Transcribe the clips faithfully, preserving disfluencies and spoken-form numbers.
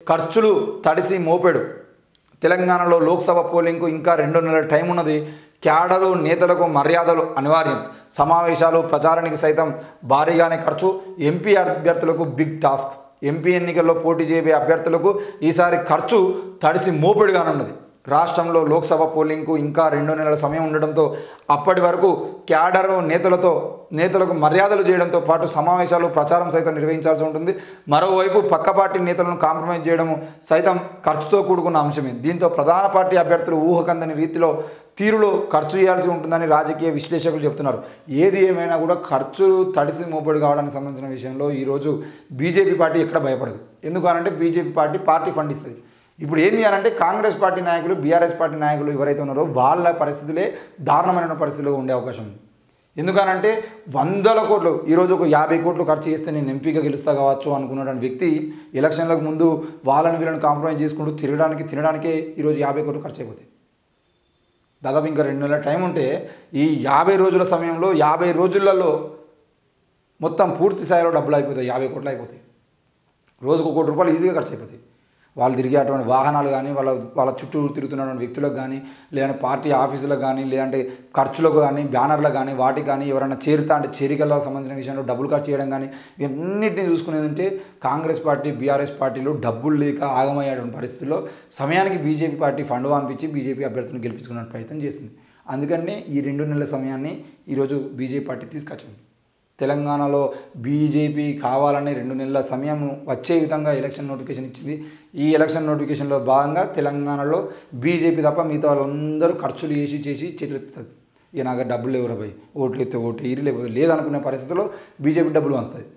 ఖర్చులు తడిసి మోపెడు. తెలంగాణలో లోక్సభ పోలింగ్కు ఇంకా రెండు నెలల టైం ఉన్నది. క్యాడరు నేతలకు మర్యాదలు అనివార్యం. సమావేశాలు ప్రచారానికి సైతం భారీగానే ఖర్చు. ఎంపీ అభ్యర్థులకు బిగ్ టాస్క్. ఎంపీ ఎన్నికల్లో పోటీ చేయబోయే అభ్యర్థులకు ఈసారి ఖర్చు తడిసి మోపెడుగానున్నది. రాష్ట్రంలో లోక్సభ పోలింగ్కు ఇంకా రెండు నెలల సమయం ఉండడంతో అప్పటి వరకు క్యాడర్ నేతలతో నేతలకు మర్యాదలు చేయడంతో పాటు సమావేశాలు ప్రచారం సైతం నిర్వహించాల్సి ఉంటుంది. మరోవైపు పక్క పార్టీ నేతలను కాంప్రమైజ్ చేయడం సైతం ఖర్చుతో కూడుకున్న అంశమే. దీంతో ప్రధాన పార్టీ అభ్యర్థులు ఊహకందని రీతిలో తీరులో ఖర్చు చేయాల్సి ఉంటుందని రాజకీయ విశ్లేషకులు చెబుతున్నారు. ఏది ఏమైనా కూడా ఖర్చు తడిసి మోపడి కావడానికి సంబంధించిన విషయంలో ఈరోజు బీజేపీ పార్టీ ఎక్కడ భయపడదు. ఎందుకనంటే బీజేపీ పార్టీ పార్టీ ఫండ్ ఇస్తుంది. ఇప్పుడు ఏంది అనంటే కాంగ్రెస్ పార్టీ నాయకులు బీఆర్ఎస్ పార్టీ నాయకులు ఎవరైతే ఉన్నారో వాళ్ళ పరిస్థితులే దారుణమైన పరిస్థితుల్లో ఉండే అవకాశం ఉంది. ఎందుకనంటే వందల కోట్లు ఈరోజు ఒక యాభై కోట్లు ఖర్చు చేస్తే నేను ఎంపీగా గెలుస్తా కావచ్చు అనుకున్నటువంటి వ్యక్తి ఎలక్షన్లకు ముందు వాళ్ళని వీళ్ళని కాంప్రమైజ్ చేసుకుంటూ తిరగడానికి తినడానికే ఈరోజు యాభై కోట్లు ఖర్చు అయిపోతాయి. దాదాపు ఇంకా రెండు నెలల టైం ఉంటే ఈ యాభై రోజుల సమయంలో యాభై రోజులలో మొత్తం పూర్తి స్థాయిలో డబ్బులు అయిపోతాయి. యాభై కోట్లు అయిపోతాయి. రోజుకు కోటి రూపాయలు ఈజీగా ఖర్చు అయిపోతాయి. వాళ్ళు తిరిగేటువంటి వాహనాలు కానీ వాళ్ళ వాళ్ళ చుట్టూ తిరుగుతున్నటువంటి వ్యక్తులకు కానీ లేదంటే పార్టీ ఆఫీసులకు కానీ లేదంటే ఖర్చులకు కానీ బ్యానర్లకు కానీ వాటికి కానీ ఎవరైనా చేరుతా అంటే చేరికలకు సంబంధించిన విషయంలో డబ్బులు ఖర్చు చేయడం కానీ ఇవన్నింటినీ చూసుకునేది అంటే కాంగ్రెస్ పార్టీ బీఆర్ఎస్ పార్టీలు డబ్బులు లేక ఆగమయ్యేటువంటి పరిస్థితుల్లో సమయానికి బీజేపీ పార్టీ ఫండ్ పంపించి బీజేపీ అభ్యర్థులను గెలిపించుకునే ప్రయత్నం చేసింది. అందుకని ఈ రెండు నెలల సమయాన్ని ఈరోజు బీజేపీ పార్టీ తీసుకొచ్చింది. తెలంగాణలో బీజేపీ కావాలని రెండు నెలల సమయం వచ్చే విధంగా ఎలక్షన్ నోటిఫికేషన్ ఇచ్చింది. ఈ ఎలక్షన్ నోటిఫికేషన్లో భాగంగా తెలంగాణలో బీజేపీ తప్ప మిగతా వాళ్ళందరూ ఖర్చులు చేసి చేసి చేతులెత్తుంది. ఇక నాకు డబ్బులు లేవు రాబాయి ఓట్లు ఎత్తే ఓటు ఇరి లేకపోతే లేదనుకునే పరిస్థితుల్లో బీజేపీ డబ్బులు వస్తాయి.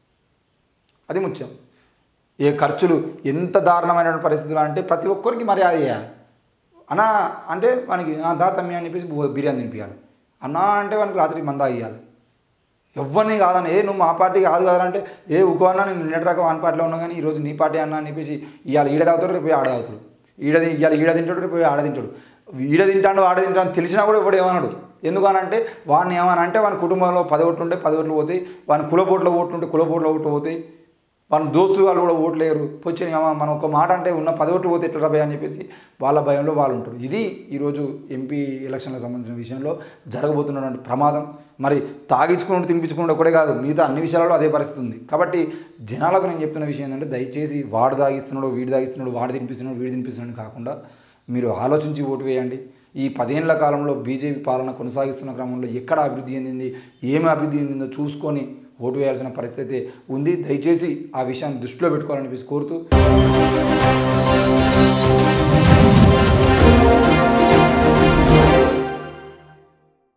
అది ముఖ్యం. ఏ ఖర్చులు ఎంత దారుణమైన పరిస్థితులు అంటే ప్రతి ఒక్కరికి మర్యాద చేయాలి. అన్నా అంటే మనకి దా తమ్మి అని చెప్పేసి బిర్యానీ తినిపించాలి. అన్నా అంటే మనకి రాత్రి మందా ఇవ్వాలి. ఎవరిని కాదని ఏ నువ్వు మా పార్టీ కాదు కదా అంటే ఏ ఉకో అన్నా నేను నిన్నటి రకం వన్ పార్టీలో ఉన్నా కానీ ఈరోజు నీ పార్టీ అన్నా అని చెప్పేసి ఇవాళ ఈడ తాగుతాడు రేపు ఆడ తాగుతాడు. ఈడ ఇవాళ ఈడ తింటాడు రేపు ఆడ తింటాడు. ఈడ తింటాడు ఆడ తింటాడు తెలిసినా కూడా ఎవడు ఏమన్నాడు. ఎందుకనంటే వాడిని ఏమనంటే వాని కుటుంబంలో పది ఓట్లు ఉంటే పది ఓట్లు పోతాయి. వాని కులపోట్ల ఓట్లు ఉంటే కులపోట్ల ఓట్లు పోతాయి. వాళ్ళ దోస్తు వాళ్ళు కూడా ఓట్లు లేరు. వచ్చి మనం ఒక మాట అంటే ఉన్న పది ఓట్లు పోతే ఎట్లా భయం అని చెప్పేసి వాళ్ళ భయంలో వాళ్ళు ఉంటారు. ఇది ఈరోజు ఎంపీ ఎలక్షన్లకు సంబంధించిన విషయంలో జరగబోతున్నటువంటి ప్రమాదం. మరి తాగించుకుంటూ తినిపించుకుంటూ ఒకటే కాదు మిగతా అన్ని విషయాలలో అదే పరిస్థితి ఉంది. కాబట్టి జనాలకు నేను చెప్తున్న విషయం ఏంటంటే దయచేసి వాడు తాగిస్తున్నాడు వీడు తాగిస్తున్నాడు వాడు తినిపిస్తున్నాడు వీడు తినిపిస్తున్నాడు కాకుండా మీరు ఆలోచించి ఓటు వేయండి. ఈ పదేళ్ల కాలంలో బీజేపీ పాలన కొనసాగిస్తున్న క్రమంలో ఎక్కడ అభివృద్ధి చెందింది ఏమి అభివృద్ధి చెందిందో చూసుకొని ఓటు వేయాల్సిన పరిస్థితి ఉంది. దయచేసి ఆ విషయాన్ని దృష్టిలో పెట్టుకోవాలని కోరుతూ